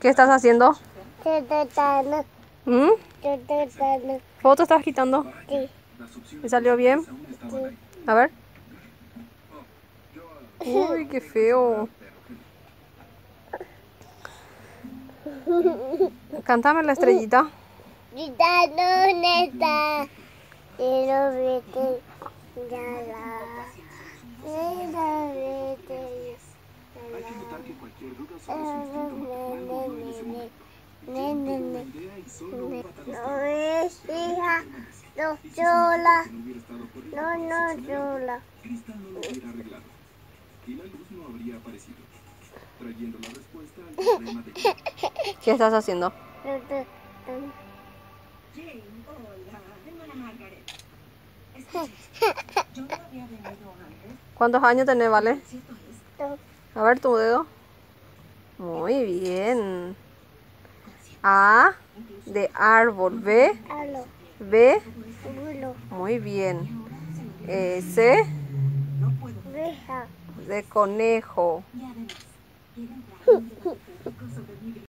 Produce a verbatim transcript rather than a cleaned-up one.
¿Qué estás haciendo? Tetano. ¿Mm? Tetano. ¿Foto estás quitando? Sí. ¿Me salió bien? Sí. A ver. Uy, qué feo. Cántame la estrellita. Tetano neta. Quiero verte. Ya la. Quiero verte. Hay que notar que cualquier duda sobre su instinto maternal murió en ese momento. Jane tuvo una idea y solo un patalista. No es hija, no Y si sola, significa que no hubiera estado corriendo no, para no sexo negro, sola. Cristal no lo hubiera arreglado. Y la luz no habría aparecido, trayendo la respuesta al problema de Jane. ¿Qué estás haciendo? Jane, hola, hermana Margaret. Escuche, yo no había venido antes. ¿Cuántos años tenés, Vale? Cierto es, A ver tu dedo. Muy bien. A de árbol. B. Alo, B. bulo, Muy bien. Eh, C reja. de conejo. y además, quiero entrar en un debate público sobre mi